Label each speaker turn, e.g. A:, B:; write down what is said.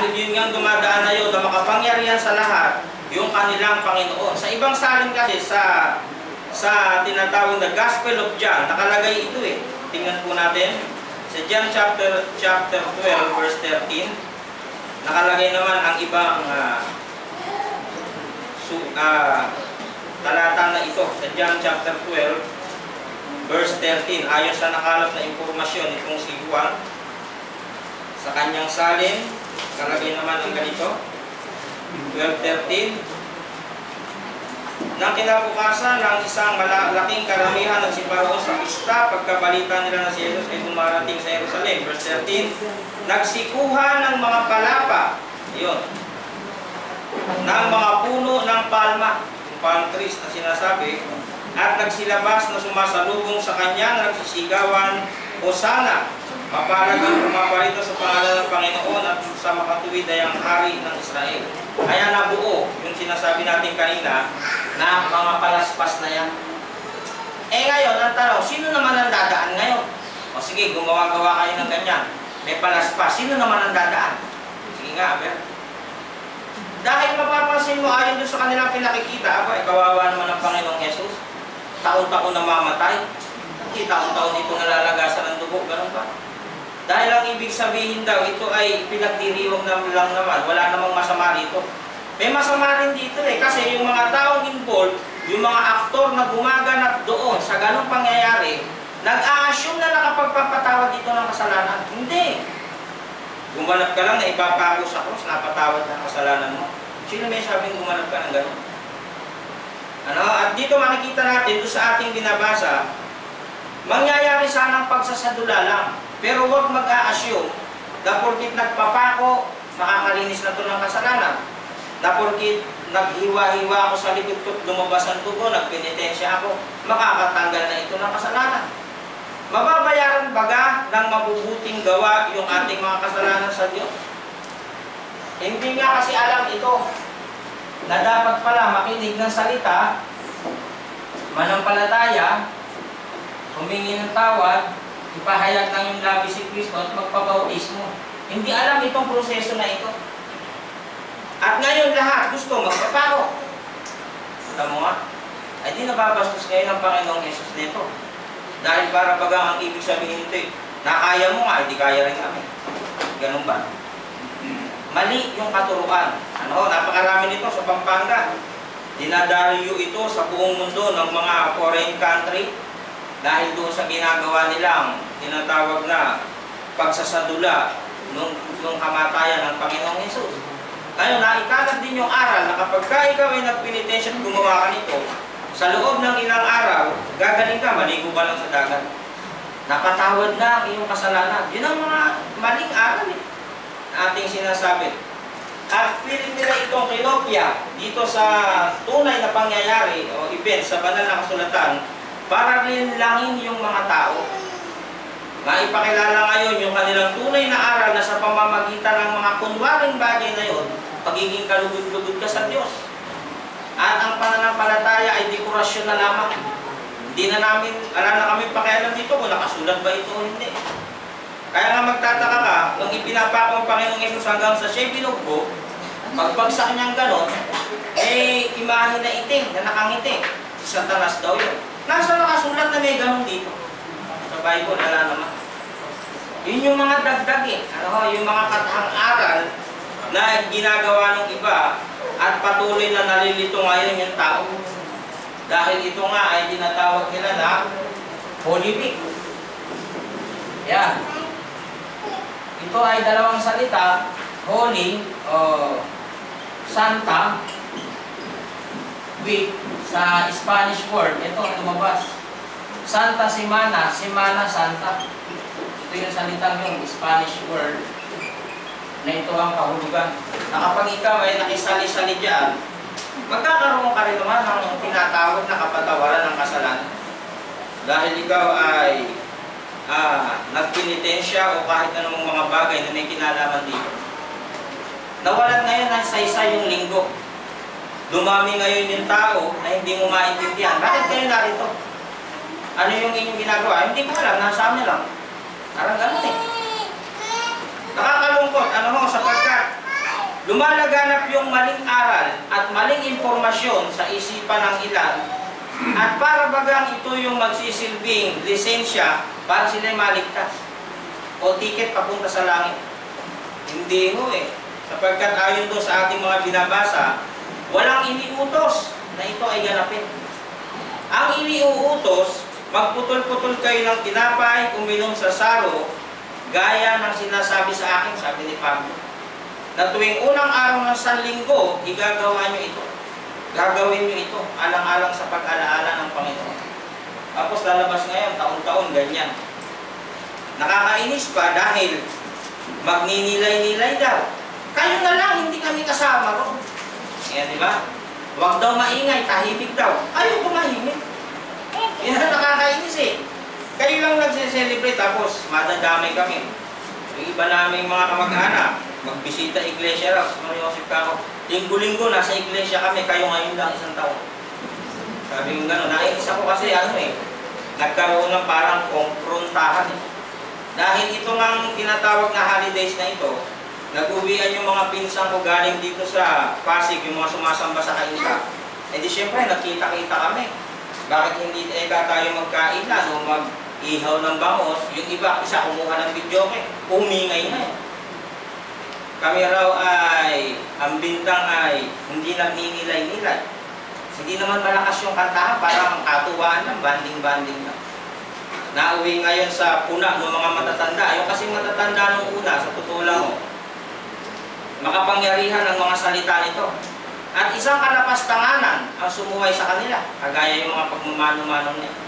A: Dahil yun nga dumadaan na yun na makapangyarihan sa lahat, yung kanilang Panginoon. Sa ibang salin kasi, sa tinatawag na Gospel of John, nakalagay ito eh. Tingnan po natin. Sa John chapter 12, verse 13, nakalagay naman ang ibang talata na ito. Sa John chapter 12, verse 13, ayon sa nakalap na impormasyon itong si Juan, sa kanyang salin, nakalagay naman ang ganito. 12:13. Nang kinabukasan ng isang malaking karamihan ng siparoon sa pista, pagkabalita nila na si Jesus ay dumarating sa Jerusalem. Verse 13, nagsikuhan ng mga palapa, yun, ng mga puno ng palma, yung palm trees na sinasabi, at nagsilabas na sumasalubong sa kanya, nagsisigawan, Hosana, mapalag ang pumaparito sa pangalan ng Panginoon at sa makatuwid ay ang hari ng Israel. Kaya nabuo yung sinasabi natin kanina na mga palaspas na yan. Eh ngayon, ang tanong, sino naman ang dadaan ngayon? O sige, gumawa-gawa kayo ng ganyan. May palaspas, sino naman ang dadaan? Sige nga, aber. Dahil mapapansin mo, ayon doon sa kanilang pinakikita, kawawa naman ang Panginoong Jesus. Taon-taon na mamatay. Hindi taon-taon ito nalalagasan ng dugo, ganun ba? Dahil ang ibig sabihin daw, ito ay pinagdiriwang lang naman. Wala namang masama dito. May masama rin dito eh. Kasi yung mga taong involved, yung mga aktor na gumaganap doon sa ganong pangyayari, nag-a-assume na nakapagpapatawad dito ng kasalanan. Hindi. Gumanap ka lang na ipapako sa krus, napatawad ng kasalanan mo. Sino may sabing gumanap ka ng ganon? At dito makikita natin, doon sa ating binabasa, mangyayari sanang pagsasadula lang. Pero huwag mag-a-assume na porkit nagpapako, makakalinis na ito ng kasalanan. Na porkit naghiwa-hiwa ako sa likod ko, lumabas ang dugo, nagpenitensya ako, makakatanggal na ito ng kasalanan. Mababayaran baga ng mabubuting gawa yung ating mga kasalanan sa Diyos? Hindi nga kasi alam ito na dapat pala makinig ng salita, manampalataya, humingi ng tawad, ipahayag ng yung labi si Kristo at magpabautismo. Hindi alam itong proseso na ito. At ngayon lahat gusto magpapako. Alam mo nga, ay di nababastos ngayon ng Panginoong Jesus nito. Dahil para baga ang ibig sabihin nito, nakaya mo nga, hindi kaya rin kami. Ganun ba? Mali yung katuruan. Napakarami nito sa Pampanga. Dinadaryo ito sa buong mundo ng mga foreign country. Dahil doon sa ginagawa nilang tinatawag na pagsasadula nung kamatayan ng Panginoong Jesus. Ngayon, naikalat din yung aral na kapag ikaw ay nagpenitensya at gumawa ka nito, sa loob ng ilang araw, gagaling ka, maligo ba lang sa dagat. Napatawad na ang iyong kasalanan. Yun ang mga maling aral na ating sinasabi. At pilit nila itong kinopya dito sa tunay na pangyayari o event sa banal na kasulatan para linlangin yung mga tao. Maipakilala ngayon yung kanilang tunay na aral na sa pamamagitan ng mga kunwaring bagay na yun, pagiging kalugod-lugod ka sa Diyos. At ang pananampalataya ay dekorasyon na lamang. Hindi na namin, wala na kami pakialam dito kung nakasulat ba ito o hindi. Kaya nga magtataka ka, nung ipinapako ang Panginoong Jesus hanggang sa siya'y binugbo, pagbagsak niyang ganon, imahe na itim, na nakangiti. Si Satanas daw yun. Nasa nakasulat na may ganon dito. Sa Bible, wala naman. Yun yung mga dagdag yung mga katahang aral na ginagawa ng iba at patuloy na nalilito ngayon yung tao. Dahil ito nga ay tinatawag nila na Holy Week. Yan. Ito ay dalawang salita, Holy o Santa Week sa Spanish word. Ito ang lumabas. Santa Semana, Semana Santa. Ito yung salitang yung Spanish word na ito ang kahulugan. Na kapag ikaw ay nakisali-sali dyan, magkakaroon ka rin naman ng tinatawag na kapatawaran ng kasalanan. Dahil ikaw ay nagpenitensya o kahit anong mga bagay na may kinalaman dito. Nawalan ngayon ng isa-isa yung linggo. Dumami ngayon yung tao na hindi mo maintindihan. Bakit kayo narito? Ano yung inyong ginagawa? Hindi ko alam, nasa amin lang. Parang gano'n eh. Nakakalungkot, sapagkat Lumalaganap yung maling aral at maling impormasyon sa isipan ng ilan at para bagang ito yung magsisilbing lisensya para sila maligtas o tiket papunta sa langit. Hindi ho eh. Sapagkat ayon doon sa ating mga binabasa, walang iniutos na ito ay ganapin. Ang iniuutos, magputol-putol kayo ng tinapay, uminom sa saro, gaya ng sinasabi sa akin, sabi ni Pablo, na tuwing unang araw ng Sanlinggo, igagawa nyo ito. Gagawin nyo ito, alang-alang sa pag-alaala ng Panginoon. Tapos lalabas ngayon, taon-taon, ganyan. Nakakainis pa dahil magninilay-nilay daw. Kayo na lang, hindi kami kasama ro. Ayan, di ba? Huwag daw maingay, tahimik daw. Ayaw tumahimik. Yan ang nakakainis eh. Kayo lang nagse-celebrate, tapos madadamay kami. Yung iba naming mga kamag-anak, magbisita iglesia raw. Mga Joseph Kako, linggo-linggo nasa iglesia kami, kayo ngayon lang isang taon. Sabi yung gano'n, nainis ako kasi nagkaroon ng parang komprontahan eh. Dahil ito nga tinatawag na holidays na ito, nag-uwian yung mga pinsang ko galing dito sa Pasig, yung mga sumasamba sa Kainta. Eh di syempre, nakita-kita kami. Bakit hindi tayo magkainan o mag-ihaw ng bangos? Yung iba, isa kumuha ng videoke, umingay na yun. Kami raw ay, ang bintang ay hindi nagninilay-nilay. Hindi naman malakas yung kantahan, parang katuwaan lang, banding-banding lang. Nauwi ngayon sa puna ng mga matatanda. Yung kasi matatanda nung una, sa totoo lang, makapangyarihan ng mga salita nito. At isang kalapastanganan ang sumuway sa kanila, kagaya yung mga pagmamano-mano niya.